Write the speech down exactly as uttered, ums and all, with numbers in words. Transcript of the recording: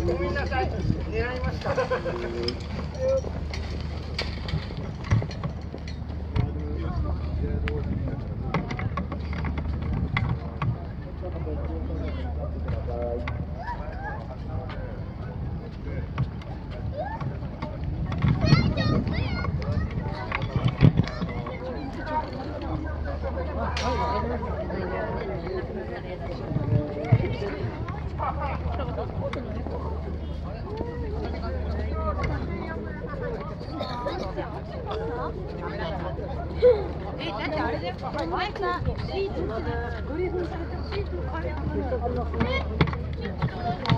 ごめんなさい。狙いました。 え、だってあれで前からシートドリブルされてるシートを変えてくる。